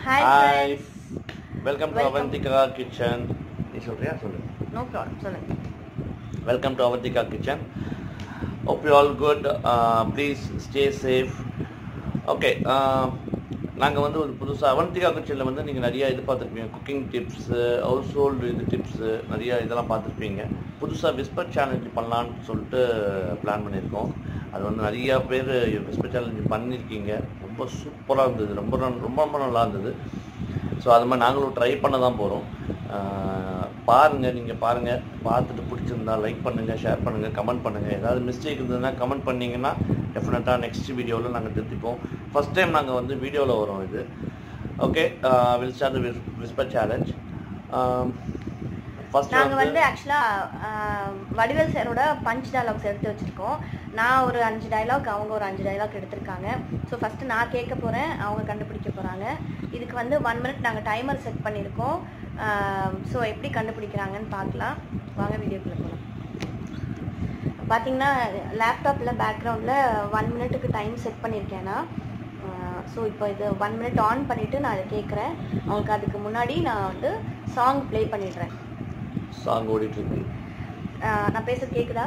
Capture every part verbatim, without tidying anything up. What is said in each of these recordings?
Hi, Hi. friends. Welcome to Welcome. Avantika Kitchen. நீ சொல்றியா சொல்லு. No problem. சொல்லுங்க. Welcome to Avantika Kitchen. Hope you all good. Uh, please stay safe. Okay. Uh, நாங்கள் வந்து ஒரு புதுசாக அவந்திகா கிச்சனில் வந்து நீங்கள் நிறையா இது பார்த்துருப்பீங்க, குக்கிங் டிப்ஸு, ஹவுஸ் ஹோல்டு இது டிப்ஸு நிறையா இதெல்லாம் பார்த்துருப்பீங்க. புதுசாக விஸ்பர் சேலஞ்சு பண்ணலான்னு சொல்லிட்டு பிளான் பண்ணியிருக்கோம். அது வந்து நிறையா பேர் விஸ்பர் சேலஞ்சு பண்ணியிருக்கீங்க. ரொம்ப சூப்பராக இருந்தது, ரொம்ப ரொம்ப ரொம்ப நல்லா இருந்தது. ஸோ அது மாதிரி நாங்களும் ட்ரை பண்ண தான் போகிறோம். பாருங்கள், நீங்கள் பாருங்கள், பார்த்துட்டு பிடிச்சிருந்தா லைக் பண்ணுங்கள், ஷேர் பண்ணுங்கள், கமெண்ட் பண்ணுங்கள். ஏதாவது மிஸ்டேக் இருந்ததுன்னா கமெண்ட் பண்ணிங்கன்னா டெஃபினட்டாக நெக்ஸ்ட் வீடியோவில் நாங்கள் திருத்திப்போம். ஃபஸ்ட் டைம் நாங்கள் வந்து வீடியோவில் வரோம் இது. Okay, will start the whisper challenge. First நாங்கள் வந்து ஆக்சுவலாக வடிவேல் சாரோட பஞ்ச் டயலாக்ஸ் எடுத்து வச்சுருக்கோம். நான் ஒரு அஞ்சு டைலாக், அவங்க ஒரு அஞ்சு டைலாக் எடுத்திருக்காங்க. ஸோ ஃபஸ்ட்டு நான் கேட்க போகிறேன், அவங்க கண்டுபிடிக்க போகிறாங்க. இதுக்கு வந்து ஒன் மினிட் நாங்கள் டைமர் செட் பண்ணியிருக்கோம். ஸோ எப்படி கண்டுபிடிக்கிறாங்கன்னு பார்க்கலாம். வாங்க வீடியோக்குள்ளே போகலாம். பார்த்தீங்கன்னா லேப்டாப்பில் பேக்ரவுண்டில் ஒன் மினிட்டுக்கு டைம் செட் பண்ணியிருக்கேன்னா, ஸோ இப்போ இது ஒன் மினிட் ஆன் பண்ணிவிட்டு நான் இதை கேட்குறேன். அவங்களுக்கு அதுக்கு முன்னாடி நான் வந்து சாங் ப்ளே பண்ணிடுறேன். சாங் ஓடிட்டு இருக்கு. நான் பேசுறது கேக்குதா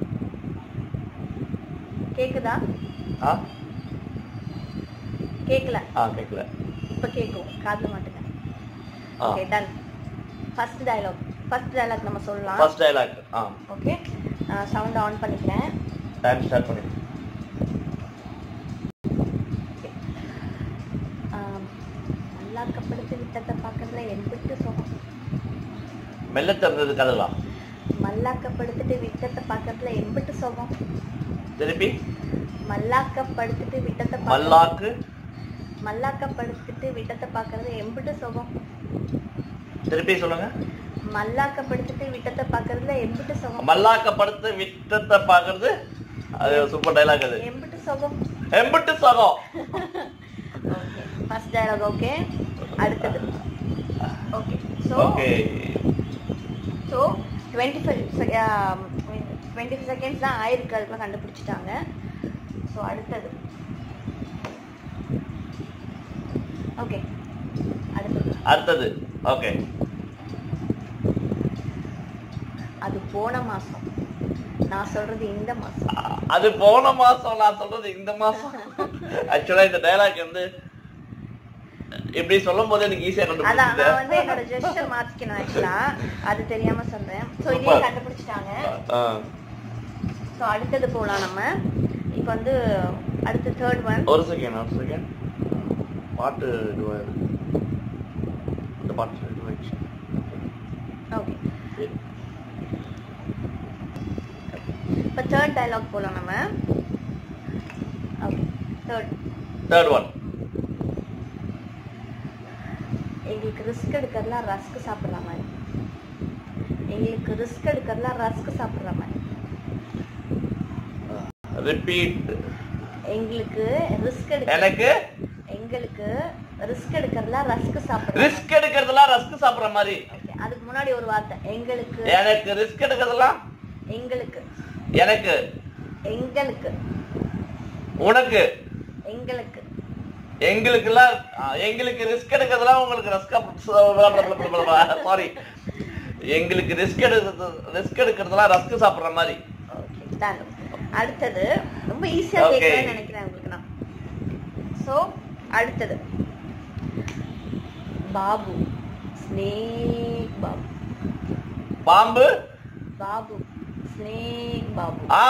கேக்குதா ஆ கேக்கல ஆ கேட்கல. இப்போ கேட்கும், காதுல மாட்டுங்க. ஆ okay, done. First dialogue first dialogue நம்ம சொல்லலாம். First dialogue. ஆ ஓகே, சவுண்ட் ஆன் பண்ணிக்கிறேன். டைம் ஸ்டார்ட் பண்ணி. மல்லாக்கப்படுத்து விட்டத்தை பார்க்கறதுல எம்பிட்டு சுகம். மெல்ல திறந்தது கதவா? மல்லாக்கப்படுத்திட்டு விட்டத்தை பார்க்கறதுல எம்பிட்டு சுகம். திருப்பி. மல்லாக்கப்படுத்திட்டு விட்டத்தை மல்லாக்கு மல்லாக்கப்படுத்திட்டு விட்டத்தை பார்க்கறது எம்பிட்டு சுகம். திருப்பி சொல்லுங்க. மல்லாக்கப்படுத்திட்டு விட்டத்தை பார்க்கறதுல எம்பிட்டு சுகம். மல்லாக்கப்படுத்து விட்டத்தை பார்க்கறது, அது சூப்பர் டயலாக். அது எம்பிட்டு சுகம். எம்பிட்டு சகம். Okay, first dialogue okay. அடுத்தது okay. So okay, so twenty five twenty five seconds தான் ஆயிருக்கு, அதுக்குள்ள கண்டுபிடிச்சிட்டாங்க. ஸோ அடுத்தது ஓகே. அடுத்தது அடுத்தது ஓகே. அது போன மாசம், நான் சொல்றது இந்த மாசம். அது போன மாசம், நான் சொல்றது இந்த மாசம். ஆக்சுவலா இந்த டயலாக் வந்து இப்படி சொல்லும் போது எனக்கு ஈஸியா அதான் கண்டுபிடிச்சது. நான் வந்து என்னோட ஜெஸ்டர் மாத்திக்கணும். ஆக்சுவலா அது தெரியாம சொல்றேன். ஸோ இதே கண்டுபிடிச்சிட்டாங்க. ஸோ அடுத்தது போகலாம் நம்ம. இப்போ வந்து அடுத்து தேர்ட் ஒன். ஒரு செகண்ட் ஒரு செகண்ட் பாட்டு இதுவா இருக்கு. அந்த பாட்டு இதுவாயிடுச்சு. ஓகே, இப்போ தேர்ட் டயலாக் போகலாம் நம்ம. Okay, third third one. எங்களுக்கு ரிஸ்க் எடுக்கிறதுலாம் ரஸ்க் சாப்பிட்ற மாதிரி. எங்களுக்கு ரிஸ்க் எடுக்கிறதுலாம் ரஸ்க் சாப்பிட்ற மாதிரி. ரிப்பீட். எங்களுக்கு ரிஸ்க் எடுக்க எனக்கு எங்களுக்கு ரிஸ்க் எடுக்கிறதுலாம் ரஸ்க் சாப்பிட்ற ரிஸ்க் எடுக்கிறதெல்லாம் ரஸ்க் சாப்பிடுற மாதிரி. ஓகே, அதுக்கு முன்னாடி ஒரு வார்த்தை. எங்களுக்கு எனக்கு ரிஸ்க் எடுக்கிறதெல்லாம் எங்களுக்கு எனக்கு எங்களுக்கு உனக்கு எங்களுக்கு எங்களுக்குலாம் எங்களுக்கு ரிஸ்க் எடுக்கிறதுலாம் உங்களுக்கு ரஸ்க் சாரி எங்களுக்கு ரிஸ்க் எடுக்கிறது ரிஸ்க் எடுக்கிறதுலாம் ரஸ்க் சாப்பிடுற மாதிரி. Okay, done. அடுத்தது ரொம்ப ஈஸியா கேட்கணும்னு நினைக்கிறேன் உங்களுக்கு நான். சோ அடுத்தது பாபு, ஸ்னேக் பாபு. பாம்பு பாபு, ஸ்னேக் பாபு. ஆ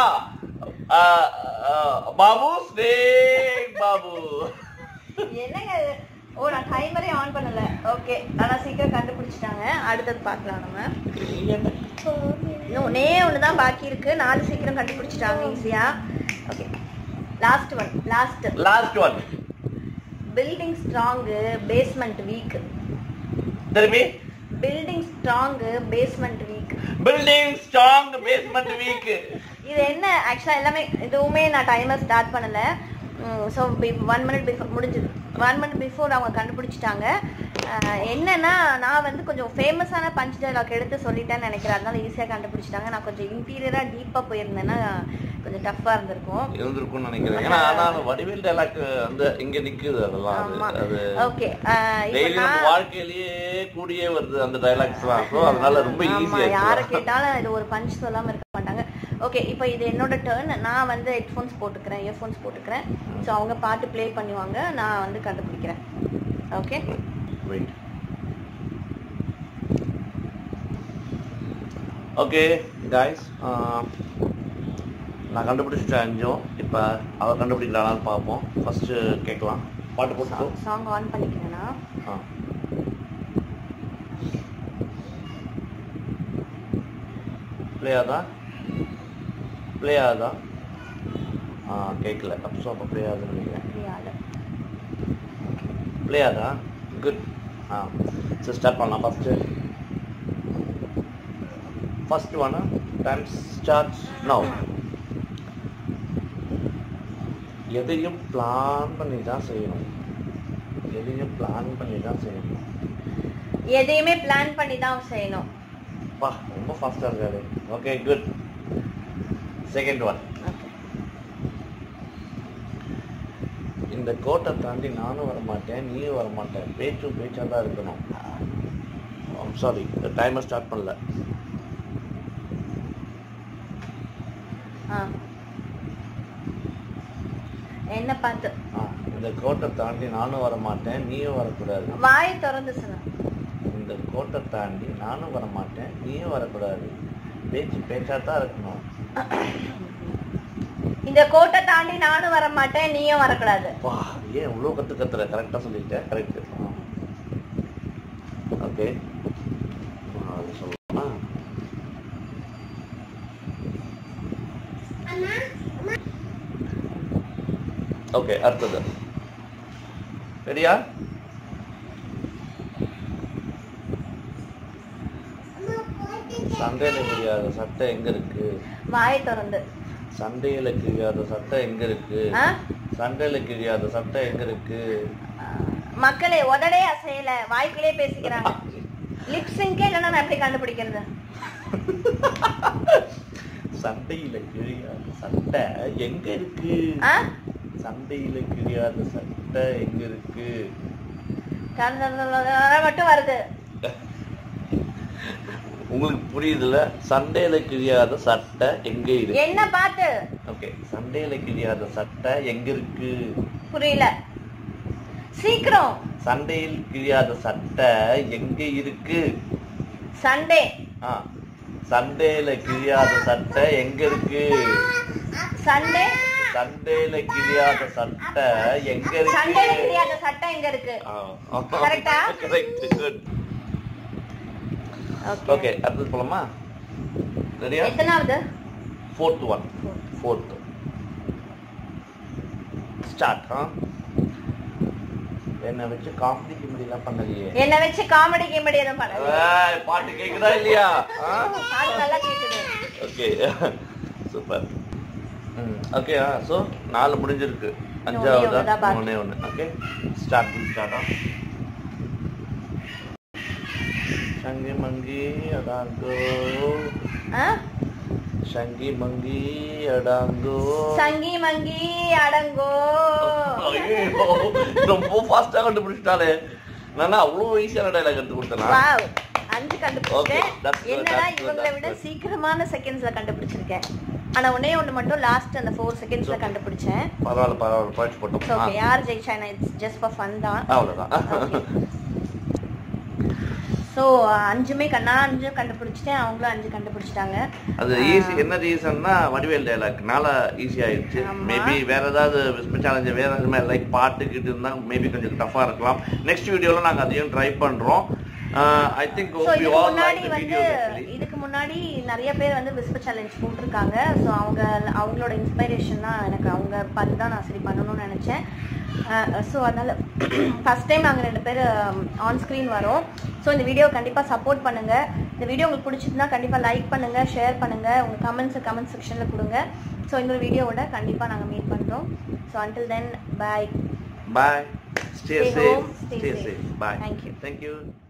பாபு, ஸ்னேக் பாபு. என்னங்க இது? ஓ, நான் டைமரே ஆன் பண்ணல. ஓகே, ஆனா சீக்கிரம் கண்டுபிடிச்சிட்டாங்க. அடுத்தது பார்க்கலாம் நம்ம. இன்னும் ஒன்னே ஒண்ணுதான் பாக்கி இருக்கு. நாலு சீக்கிரம் கண்டுபிடிச்சிட்டாங்க ஈஸியா. Okay, last one. Last last one. Building strong, basement weak. திருப்பி. Building strong, basement weak. Building strong, basement weak. இது என்ன ஆக்சுவலா எல்லாமே எதுவுமே நான் டைமர் ஸ்டார்ட் பண்ணல. ஸோ ஒன் மினிட் பிஃபோர் முடிஞ்சது. ஒன் மந்த் பிஃபோர் அவங்க கண்டுபிடிச்சிட்டாங்க. என்னன்னா நான் வந்து கொஞ்சம் ஃபேமஸான பஞ்ச் டைலாக் எடுத்து சொல்லிட்டேன்னு நினைக்கிறேன், அதனால ஈஸியாக கண்டுபிடிச்சிட்டாங்க. நான் கொஞ்சம் இன்டீரியராக டீப்பாக போயிருந்தேன்னா கொஞ்சம் டஃப்பாக இருந்திருக்கும் இருந்திருக்கும்னு நினைக்கிறேன். ஏன்னா ஆனால் வடிவேல் டைலாக் வந்து இங்கே நிற்குது, அதெல்லாம் அது ஓகே டெய்லி நம்ம வாழ்க்கையிலேயே கூடியே வருது அந்த டைலாக்ஸ்லாம். ஸோ அதனால ரொம்ப ஈஸியாக யாரை கேட்டாலும் இது ஒரு பஞ்ச் சொல்லாமல் இருக்க மாட்டாங்க. ஓகே, இப்போ இது என்னோட டர்ன். நான் வந்து ஹெட்ஃபோன்ஸ் போட்டுக்கிறேன், இயர்ஃபோன்ஸ் போட்டுக்கிறேன். ஸோ அவங்க பாட்டு ப்ளே பண்ணுவாங்க, நான் வந்து கண்டுபிடிக்கிறேன். Okay wait. ஓகே காய்ஸ், நான் கண்டுபிடிச்சிட்டேன் அஞ்சும். இப்போ அவர் கண்டுபிடிக்கலான்னு பார்ப்போம். ஃபஸ்ட்டு கேட்கலாம். பாட்டு போட்டு சாங் ஆன் பண்ணிக்கிறேன்னா ஆ ப்ளே ஆதா ப்ளே ஆதா ஆ கேட்கல. அப்போ அப்போ ப்ளே ஆகுதுன்னு நினைக்கிறேன். ப்ளே ஆதா குட். ஆ சரி ஸ்டார்ட் பண்ணலாம். First first one time start now. எதையும் பிளான் பண்ணி தான் செய்யணும். எதையும் பிளான் பண்ணி தான் செய்யணும். எதையுமே பிளான் பண்ணி தான் செய்யணும். பா ரொம்ப ஃபாஸ்ட்டாக இருக்காரு. Okay good. Second one. இந்த கோட்டை தாண்டி நானும் வரமாட்டேன், நீயும் வரமாட்டேன், பேச்சும் பேச்சாக தான் இருக்கணும். சாரி, இந்த டைமர் ஸ்டார்ட் பண்ணல. என்ன பார்த்து? இந்த கோட்டை தாண்டி நானும் வரமாட்டேன், நீயும் வரக்கூடாது. வாயை திறந்து சொன்ன. இந்த கோட்டை தாண்டி நானும் வரமாட்டேன், நீயும் வரக்கூடாது, பேச்சு பேச்சா தான் இருக்கணும். இந்த கோட்டை தாண்டி நானும் வர மாட்டேன், நீயும் வரக்கூடாது. வா, ஏன் இவ்வளோ கற்று கத்துற? கரெக்டாக சொல்லிட்டேன். கரெக்ட். ஓகே, அது சொல்லலாமா? ஓகே, அடுத்தது ரெடியா? சண்டையில கிழியாத சட்டை எங்க இருக்கு? வாயை திறந்து. சண்டையில கிழியாத சட்டை எங்க இருக்கு? சண்டையில கிழியாத சட்டை எங்க இருக்கு? மக்களே உடனே அசையல, வாய்க்குள்ளே பேசிக்கிறாங்க. லிப்ஸிங்கே இல்லைன்னா நான் எப்படி கண்டுபிடிக்கிறது? சண்டையில கிழியாத சட்டை எங்க இருக்கு? சண்டையில கிழியாத சட்டை எங்க இருக்கு? மட்டும் வருது. உங்களுக்கு புரியுதுல? சண்டையில கிழியாத சட்டை எங்க இருக்கு? என்ன பார்த்து? ஓகே, சண்டையில கிழியாத சட்டை எங்க இருக்கு? புரியல, சீக்கிரம். சண்டையில் கிழியாத சட்டை எங்க இருக்கு? சண்டே. ஆ, சண்டையில கிழியாத சட்டை எங்க இருக்கு? சண்டே. சண்டையில கிழியாத சட்டை எங்க இருக்கு? சண்டையில கிழியாத சட்டை எங்க இருக்கு? கரெக்ட்டா? Correct, good. ஓகே, அடுத்து போலாமா? ரெடியா? எத்தனாவது? Fourth one. Fourth start. ஆ, என்ன வச்சு காமெடி கிமெடி எல்லாம் பண்ணலையே. என்ன வச்சு காமெடி கிமெடி எல்லாம் பண்ணல. ஏய், பாட்டு கேக்குதா இல்லையா? பாட்டு நல்லா கேக்குது. Okay, super. ம், ஓகே. ஆ, சோ நாலு முடிஞ்சிருக்கு. அஞ்சாவதா? ஒண்ணே ஒண்ணு. Okay, start. ஸ்டார்ட். ஆ, சங்கி மங்கி அடாங்கோ. ஆ, சங்கி மங்கி அடாங்கோ. சங்கி மங்கி அடங்கோ. ஐயோ, ரொம்ப ஃபாஸ்டா கண்டுபிடிச்சிட்டாலே. நானா அவ்வளவு ஈஸியான டயலாக் எடுத்து கொடுத்தேனா? வாவ், அஞ்சு கண்டுபிடிச்சேன். என்னடா இவங்களை விட சீக்கிரமான செகண்ட்ஸ்ல கண்டுபிடிச்சிருக்கேன். ஆனா ஒண்ணே ஒண்ணு மட்டும் லாஸ்ட் அந்த ஃபோர் செகண்ட்ஸ்ல கண்டுபிடிச்சேன். பரவாயில்ல பரவாயில்ல, பாயிண்ட் போட்டோம். ஓகே, யார் ஜெயிச்சானா இட்ஸ் ஜஸ்ட் ஃபார் ஃபன் தான். அவ்வளவுதான். ஸோ அஞ்சுமே கண்ணா அஞ்சு கண்டுபிடிச்சிட்டேன், அவங்களும் அஞ்சு கண்டுபிடிச்சிட்டாங்க. அது ஈஸி. என்ன ரீசன்னா வடிவேல் டைலாக்னால ஈஸி ஆயிடுச்சு. மேபி வேற ஏதாவது சேலஞ்சு வேற எதுவுமே லைக் பாட்டுக்கிட்டு இருந்தா மேபி கொஞ்சம் டஃபா இருக்கலாம். நெக்ஸ்ட் வீடியோல நாங்க அதையும் ட்ரை பண்றோம். ஐ திங்க் முன்னாடி வந்து இதுக்கு முன்னாடி நிறைய பேர் வந்து விஸ்பர் சேலஞ்ச் போட்டிருக்காங்க. ஸோ அவங்க அவங்களோட இன்ஸ்பைரேஷன் தான் எனக்கு, அவங்க பார்த்து தான் நான் சரி பண்ணணும்னு நினச்சேன். ஸோ அதனால் ஃபஸ்ட் டைம் நாங்கள் ரெண்டு பேர் ஆன் ஸ்க்ரீன் வரோம். ஸோ இந்த வீடியோ கண்டிப்பாக சப்போர்ட் பண்ணுங்கள். இந்த வீடியோ உங்களுக்கு பிடிச்சிருந்தா கண்டிப்பாக லைக் பண்ணுங்கள், ஷேர் பண்ணுங்கள், உங்கள் கமெண்ட்ஸை கமெண்ட் செக்ஷனில் கொடுங்க. ஸோ இந்த வீடியோவோட கண்டிப்பாக நாங்கள் மீட் பண்ணுறோம். So until then bye bye. Stay Stay safe. home, stay Stay safe. safe. Bye. Thank you. Thank you.